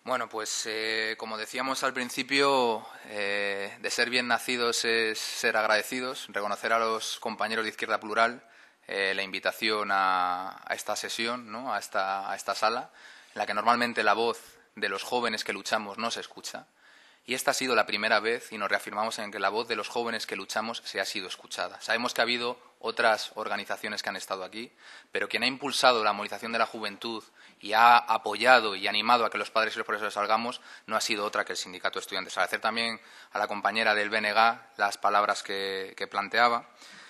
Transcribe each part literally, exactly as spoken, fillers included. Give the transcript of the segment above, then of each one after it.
Bueno, pues eh, como decíamos al principio, eh, de ser bien nacidos es ser agradecidos, reconocer a los compañeros de Izquierda Plural eh, la invitación a, a esta sesión, ¿no? a, esta, a esta sala, en la que normalmente la voz de los jóvenes que luchamos no se escucha. Y esta ha sido la primera vez y nos reafirmamos en que la voz de los jóvenes que luchamos se ha sido escuchada. Sabemos que ha habido otras organizaciones que han estado aquí, pero quien ha impulsado la movilización de la juventud y ha apoyado y animado a que los padres y los profesores salgamos no ha sido otra que el Sindicato de Estudiantes. Agradecer también a la compañera del B N G las palabras que, que planteaba.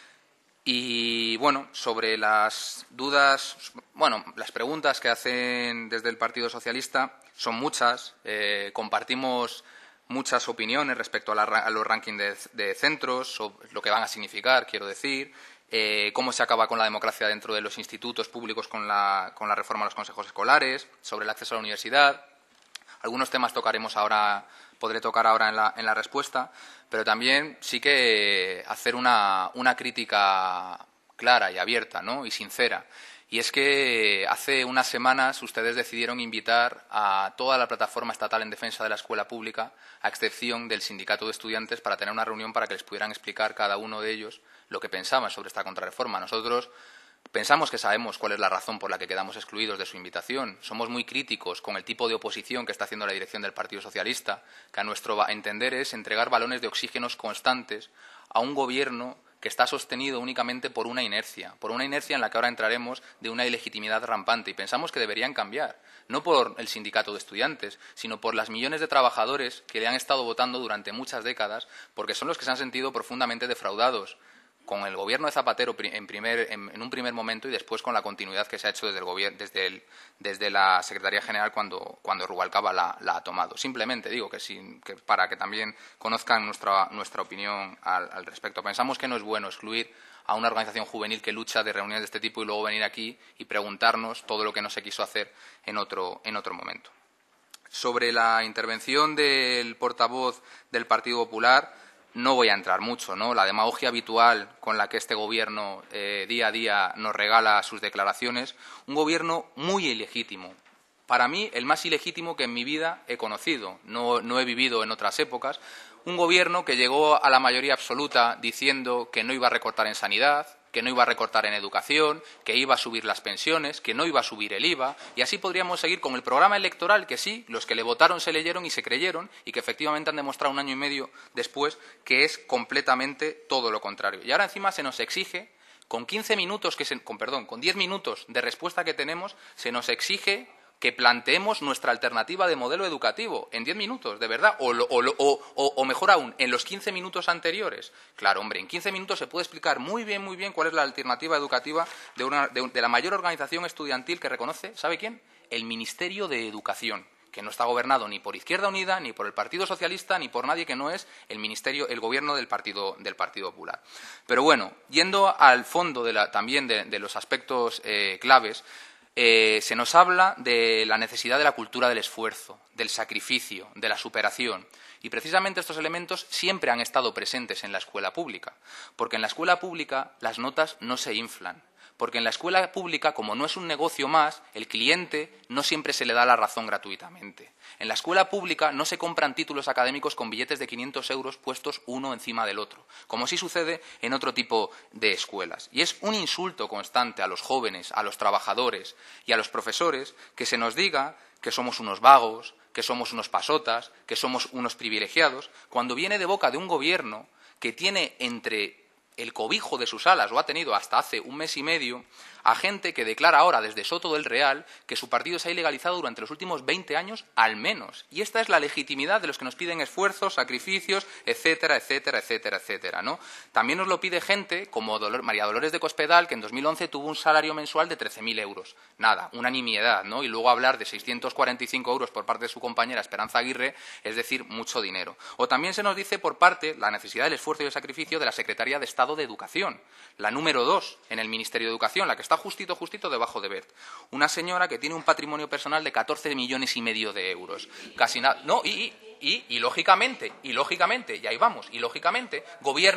Y, bueno, sobre las dudas, bueno, las preguntas que hacen desde el Partido Socialista son muchas. Eh, compartimos muchas opiniones respecto a, la, a los rankings de, de centros, sobre lo que van a significar, quiero decir, eh, cómo se acaba con la democracia dentro de los institutos públicos con la, con la reforma de los consejos escolares, sobre el acceso a la universidad. Algunos temas tocaremos ahora, podré tocar ahora en la, en la respuesta, pero también sí que hacer una, una crítica clara y abierta, ¿no? y sincera. Y es que hace unas semanas ustedes decidieron invitar a toda la plataforma estatal en defensa de la escuela pública, a excepción del sindicato de estudiantes, para tener una reunión para que les pudieran explicar cada uno de ellos lo que pensaban sobre esta contrarreforma. Nosotros pensamos que sabemos cuál es la razón por la que quedamos excluidos de su invitación. Somos muy críticos con el tipo de oposición que está haciendo la dirección del Partido Socialista, que a nuestro entender es entregar balones de oxígenos constantes a un gobierno que está sostenido únicamente por una inercia, por una inercia en la que ahora entraremos de una ilegitimidad rampante. Y pensamos que deberían cambiar, no por el sindicato de estudiantes, sino por las millones de trabajadores que le han estado votando durante muchas décadas, porque son los que se han sentido profundamente defraudados con el gobierno de Zapatero en, primer, en, en un primer momento y después con la continuidad que se ha hecho desde, el gobierno, desde, el, desde la Secretaría General cuando, cuando Rubalcaba la, la ha tomado. Simplemente digo que, sin, que para que también conozcan nuestra, nuestra opinión al, al respecto. Pensamos que no es bueno excluir a una organización juvenil que lucha de reuniones de este tipo y luego venir aquí y preguntarnos todo lo que no se quiso hacer en otro, en otro momento. Sobre la intervención del portavoz del Partido Popular, no voy a entrar mucho, ¿no? La demagogia habitual con la que este Gobierno eh, día a día nos regala sus declaraciones, un Gobierno muy ilegítimo. Para mí, el más ilegítimo que en mi vida he conocido. No, no he vivido en otras épocas. Un Gobierno que llegó a la mayoría absoluta diciendo que no iba a recortar en sanidad, que no iba a recortar en educación, que iba a subir las pensiones, que no iba a subir el I V A, y así podríamos seguir con el programa electoral que sí, los que le votaron se leyeron y se creyeron, y que efectivamente han demostrado un año y medio después que es completamente todo lo contrario. Y ahora encima se nos exige, con quince minutos, que se, con, perdón, con diez minutos de respuesta que tenemos, se nos exige que planteemos nuestra alternativa de modelo educativo en diez minutos, de verdad, o, o, o, o, o mejor aún, en los quince minutos anteriores. Claro, hombre, en quince minutos se puede explicar muy bien, muy bien cuál es la alternativa educativa de, una, de, de la mayor organización estudiantil que reconoce, ¿sabe quién? El Ministerio de Educación, que no está gobernado ni por Izquierda Unida, ni por el Partido Socialista, ni por nadie que no es el ministerio, el gobierno del Partido, del Partido Popular. Pero bueno, yendo al fondo de la, también de, de los aspectos eh, claves, Eh, se nos habla de la necesidad de la cultura del esfuerzo, del sacrificio, de la superación. Y precisamente estos elementos siempre han estado presentes en la escuela pública, porque en la escuela pública las notas no se inflan. Porque en la escuela pública, como no es un negocio más, el cliente no siempre se le da la razón gratuitamente. En la escuela pública no se compran títulos académicos con billetes de quinientos euros puestos uno encima del otro, como sí sucede en otro tipo de escuelas. Y es un insulto constante a los jóvenes, a los trabajadores y a los profesores que se nos diga que somos unos vagos, que somos unos pasotas, que somos unos privilegiados, cuando viene de boca de un gobierno que tiene entre el cobijo de sus alas, o ha tenido hasta hace un mes y medio, a gente que declara ahora desde Soto del Real que su partido se ha ilegalizado durante los últimos veinte años al menos. Y esta es la legitimidad de los que nos piden esfuerzos, sacrificios, etcétera, etcétera, etcétera, etcétera, ¿no? También nos lo pide gente como Dolor, María Dolores de Cospedal, que en dos mil once tuvo un salario mensual de trece mil euros. Nada, una nimiedad, ¿no? Y luego hablar de seiscientos cuarenta y cinco euros por parte de su compañera Esperanza Aguirre, es decir, mucho dinero. O también se nos dice por parte la necesidad del esfuerzo y el sacrificio de la Secretaría de Estado de Educación, la número dos en el Ministerio de Educación, la que está justito, justito debajo de Wert. Una señora que tiene un patrimonio personal de catorce millones y medio de euros. Casi nada. No, y, y, y, y lógicamente, y lógicamente, y ahí vamos, y lógicamente, gobiernan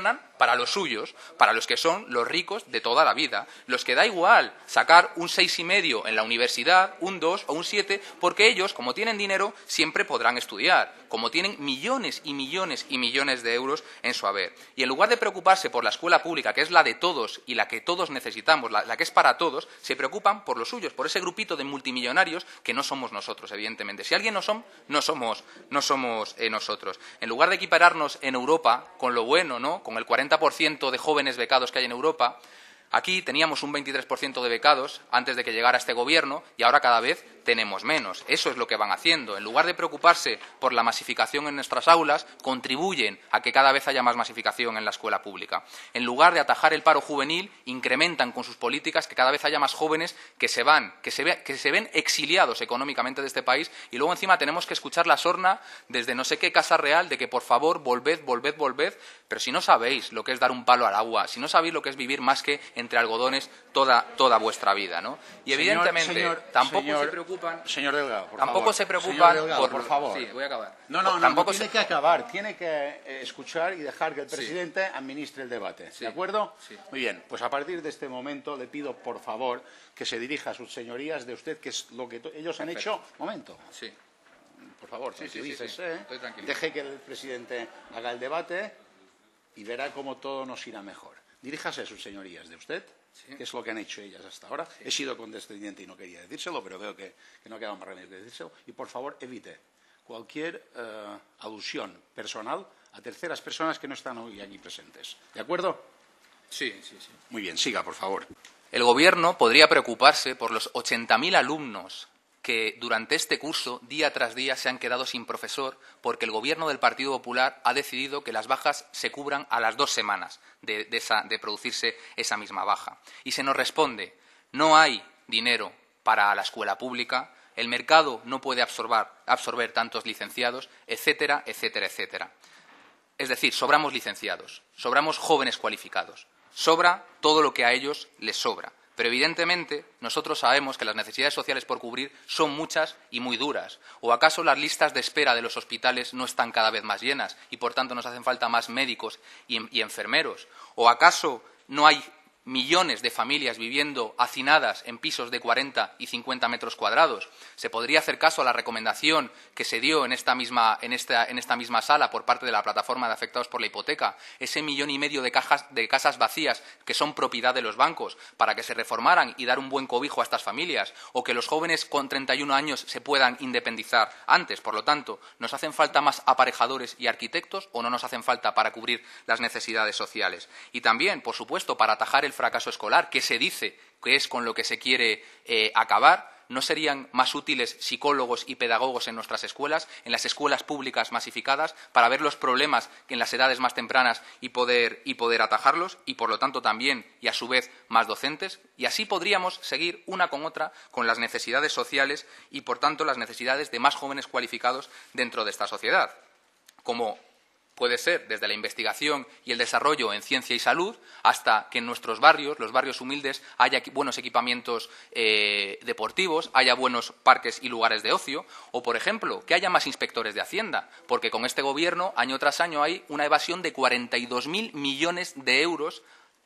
para los suyos, para los que son los ricos de toda la vida, los que da igual sacar un seis y medio en la universidad, un dos o un siete, porque ellos, como tienen dinero, siempre podrán estudiar, como tienen millones y millones y millones de euros en su haber. Y en lugar de preocuparse por la escuela pública, que es la de todos y la que todos necesitamos, la, la que es para todos, se preocupan por los suyos, por ese grupito de multimillonarios que no somos nosotros, evidentemente. Si alguien no son, no somos, no somos eh, nosotros. En lugar de equipararnos en Europa con lo bueno, ¿no?, con el cuarenta por ciento de jóvenes becados que hay en Europa, aquí teníamos un veintitrés por ciento de becados antes de que llegara este gobierno y ahora cada vez tenemos menos. Eso es lo que van haciendo. En lugar de preocuparse por la masificación en nuestras aulas, contribuyen a que cada vez haya más masificación en la escuela pública. En lugar de atajar el paro juvenil, incrementan con sus políticas que cada vez haya más jóvenes que se van, que se, ve, que se ven exiliados económicamente de este país y luego encima tenemos que escuchar la sorna desde no sé qué casa real de que por favor volved, volved, volved. Pero si no sabéis lo que es dar un palo al agua, si no sabéis lo que es vivir más que entre algodones toda, toda vuestra vida, ¿no? Y evidentemente señor, señor, tampoco señor, se preocupan. Señor Delgado, por tampoco favor. se preocupan Señor Delgado, por, por favor. Sí, voy a acabar. No, no, no, tampoco no tiene se... que acabar, tiene que eh, escuchar y dejar que el presidente sí. administre el debate. Sí. ¿De acuerdo? Sí. Muy bien, pues a partir de este momento le pido, por favor, que se dirija a sus señorías de usted, que es lo que ellos han Perfecto. hecho. Momento. Sí. Por favor, sí, sí, tranquilícese, sí, sí. ¿eh? Estoy tranquilo. Deje que el presidente haga el debate y verá cómo todo nos irá mejor. Diríjase a sus señorías de usted, sí. que es lo que han hecho ellas hasta ahora. Sí. He sido condescendiente y no quería decírselo, pero veo que, que no ha quedado más remedio que decírselo. Y, por favor, evite cualquier uh, alusión personal a terceras personas que no están hoy aquí presentes. ¿De acuerdo? Sí, sí, sí. Muy bien, siga, por favor. El Gobierno podría preocuparse por los ochenta mil alumnos que durante este curso, día tras día, se han quedado sin profesor porque el Gobierno del Partido Popular ha decidido que las bajas se cubran a las dos semanas de, de, esa, de producirse esa misma baja. Y se nos responde, no hay dinero para la escuela pública, el mercado no puede absorber, absorber tantos licenciados, etcétera, etcétera, etcétera. Es decir, sobramos licenciados, sobramos jóvenes cualificados, sobra todo lo que a ellos les sobra. Pero, evidentemente, nosotros sabemos que las necesidades sociales por cubrir son muchas y muy duras. ¿O acaso las listas de espera de los hospitales no están cada vez más llenas y, por tanto, nos hacen falta más médicos y, y enfermeros? ¿O acaso no hay millones de familias viviendo hacinadas en pisos de cuarenta y cincuenta metros cuadrados? Se podría hacer caso a la recomendación que se dio en esta misma, en esta, en esta misma sala por parte de la plataforma de afectados por la hipoteca, ese millón y medio de, cajas, de casas vacías que son propiedad de los bancos, para que se reformaran y dar un buen cobijo a estas familias, o que los jóvenes con treinta y un años se puedan independizar antes. Por lo tanto, ¿nos hacen falta más aparejadores y arquitectos o no nos hacen falta para cubrir las necesidades sociales? Y también, por supuesto, para atajar el fracaso escolar, que se dice que es con lo que se quiere eh, acabar, ¿no serían más útiles psicólogos y pedagogos en nuestras escuelas, en las escuelas públicas masificadas, para ver los problemas en las edades más tempranas y poder, y poder atajarlos? Y, por lo tanto, también, y a su vez, más docentes. Y así podríamos seguir una con otra con las necesidades sociales y, por tanto, las necesidades de más jóvenes cualificados dentro de esta sociedad. Como puede ser desde la investigación y el desarrollo en ciencia y salud hasta que en nuestros barrios, los barrios humildes, haya buenos equipamientos eh, deportivos, haya buenos parques y lugares de ocio, o, por ejemplo, que haya más inspectores de Hacienda, porque con este Gobierno, año tras año, hay una evasión de cuarenta y dos mil millones de euros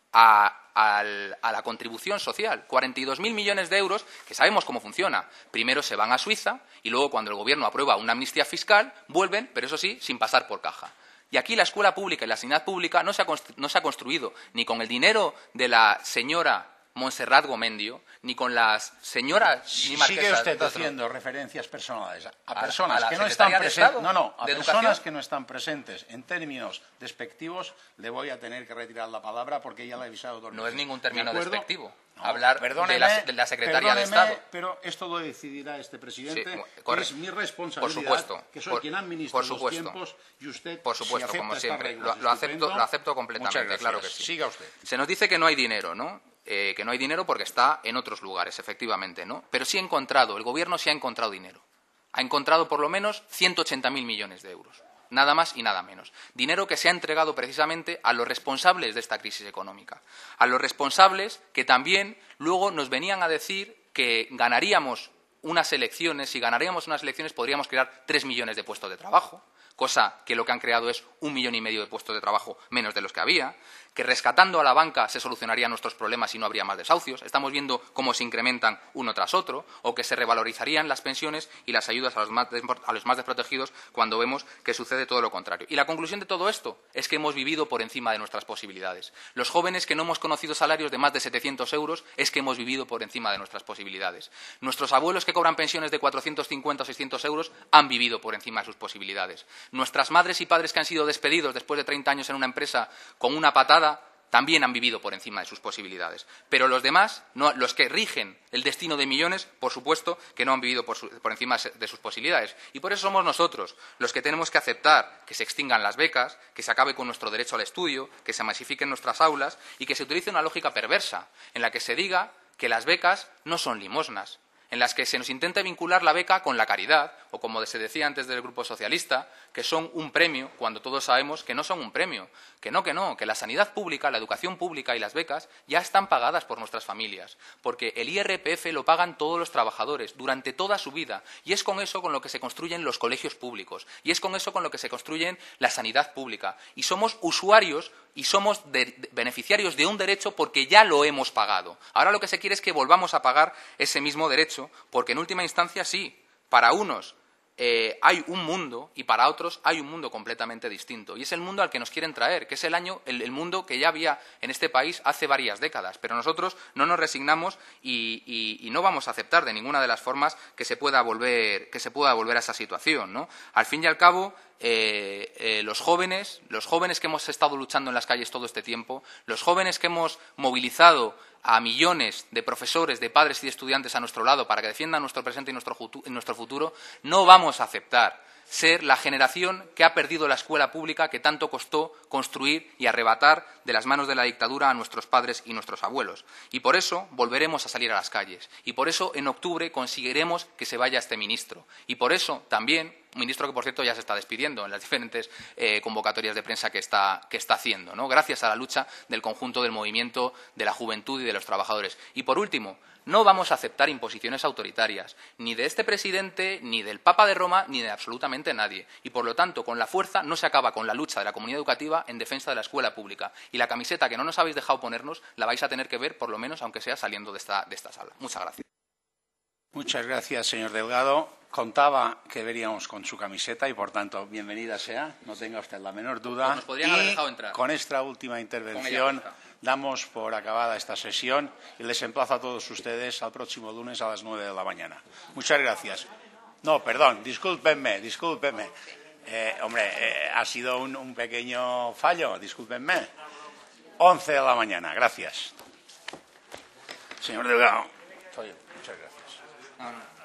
a, a, a la contribución social. cuarenta y dos mil millones de euros que sabemos cómo funciona. Primero se van a Suiza y luego, cuando el Gobierno aprueba una amnistía fiscal, vuelven, pero eso sí, sin pasar por caja. Y aquí la escuela pública y la sanidad pública no se ha, no se ha construido ni con el dinero de la señora Montserrat Gomendio, ni con las señoras ni marquesas. Sigue usted de haciendo referencias personales a, a personas a que no están presentes. No, no, a personas educación. que no están presentes. En términos despectivos, le voy a tener que retirar la palabra porque ya la he avisado dos veces. No es ningún término ¿De despectivo. No, hablar de la, de la secretaria de Estado. Pero esto lo decidirá este presidente. Sí, corre, es mi responsabilidad, por supuesto, que soy por, quien administra los tiempos, y usted, por supuesto, si como siempre, reglas, lo, lo, acepto, lo acepto completamente, claro que sí. Siga usted. Se nos dice que no hay dinero, ¿no? Eh, que no hay dinero porque está en otros lugares, efectivamente, ¿no? Pero sí ha encontrado, el Gobierno sí ha encontrado dinero. Ha encontrado por lo menos ciento ochenta mil millones de euros. Nada más y nada menos. Dinero que se ha entregado precisamente a los responsables de esta crisis económica. A los responsables que también luego nos venían a decir que ganaríamos unas elecciones, si ganaríamos unas elecciones, podríamos crear tres millones de puestos de trabajo, cosa que lo que han creado es un millón y medio de puestos de trabajo menos de los que había, que rescatando a la banca se solucionarían nuestros problemas y no habría más desahucios. Estamos viendo cómo se incrementan uno tras otro, o que se revalorizarían las pensiones y las ayudas a los más, a los más desprotegidos cuando vemos que sucede todo lo contrario. Y la conclusión de todo esto es que hemos vivido por encima de nuestras posibilidades. Los jóvenes que no hemos conocido salarios de más de setecientos euros es que hemos vivido por encima de nuestras posibilidades. Nuestros abuelos que cobran pensiones de cuatrocientos cincuenta o seiscientos euros han vivido por encima de sus posibilidades. Nuestras madres y padres que han sido despedidos después de treinta años en una empresa con una patada también han vivido por encima de sus posibilidades. Pero los demás, no, los que rigen el destino de millones, por supuesto que no han vivido por, su, por encima de sus posibilidades. Y por eso somos nosotros los que tenemos que aceptar que se extingan las becas, que se acabe con nuestro derecho al estudio, que se masifiquen nuestras aulas y que se utilice una lógica perversa en la que se diga que las becas no son limosnas, en las que se nos intenta vincular la beca con la caridad, o como se decía antes del Grupo Socialista, que son un premio, cuando todos sabemos que no son un premio, que no, que no, que la sanidad pública, la educación pública y las becas ya están pagadas por nuestras familias, porque el I R P F lo pagan todos los trabajadores durante toda su vida, y es con eso con lo que se construyen los colegios públicos, y es con eso con lo que se construyen la sanidad pública, y somos usuarios y somos de, de, beneficiarios de un derecho porque ya lo hemos pagado. Ahora lo que se quiere es que volvamos a pagar ese mismo derecho, porque en última instancia sí, para unos eh, hay un mundo y para otros hay un mundo completamente distinto. Y es el mundo al que nos quieren traer, que es el, año, el, el mundo que ya había en este país hace varias décadas. Pero nosotros no nos resignamos y, y, y no vamos a aceptar de ninguna de las formas que se pueda volver, que se pueda volver a esa situación, ¿no? Al fin y al cabo, Eh, eh, los jóvenes, los jóvenes que hemos estado luchando en las calles todo este tiempo, los jóvenes que hemos movilizado a millones de profesores, de padres y de estudiantes a nuestro lado para que defiendan nuestro presente y nuestro, nuestro futuro, no vamos a aceptar ser la generación que ha perdido la escuela pública que tanto costó construir y arrebatar de las manos de la dictadura a nuestros padres y nuestros abuelos. Y por eso volveremos a salir a las calles. Y por eso en octubre conseguiremos que se vaya este ministro. Y por eso también, un ministro que, por cierto, ya se está despidiendo en las diferentes eh, convocatorias de prensa que está, que está haciendo, ¿no? Gracias a la lucha del conjunto del movimiento de la juventud y de los trabajadores. Y, por último, no vamos a aceptar imposiciones autoritarias, ni de este presidente, ni del Papa de Roma, ni de absolutamente nadie. Y, por lo tanto, con la fuerza no se acaba con la lucha de la comunidad educativa en defensa de la escuela pública. Y la camiseta que no nos habéis dejado ponernos la vais a tener que ver, por lo menos, aunque sea saliendo de esta, de esta sala. Muchas gracias. Muchas gracias, señor Delgado. Contaba que veríamos con su camiseta y, por tanto, bienvenida sea, no tenga usted la menor duda. Pues nos podrían haber dejado entrar. Con esta última intervención damos por acabada esta sesión y les emplazo a todos ustedes al próximo lunes a las nueve de la mañana. Muchas gracias. No, perdón, discúlpenme, discúlpenme. Eh, hombre, eh, ha sido un, un pequeño fallo, discúlpenme. once de la mañana, gracias. Señor Delgado. Muchas gracias. No, no.